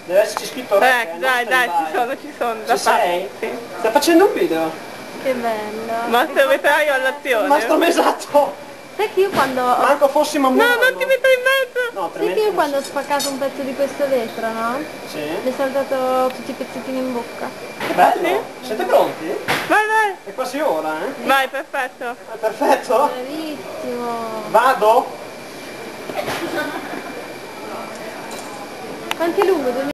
Deve esserci scritto rec, dai, ci sono, da Ci sei? Sì. Stai facendo un video? Che bello. Master vetraio all'azione. Mastro esatto! Sai che io quando ho... Manco fossimo a No, Milano. non ti metto in mezzo! No, Sai che io quando ho spaccato un pezzo di questo vetro, no? Sì. Mi è saltato tutti i pezzettini in bocca. Bello! Siete pronti? Vai! È quasi ora, eh? Vai, perfetto! È perfetto? Bravissimo. Vado? Quanto è lungo?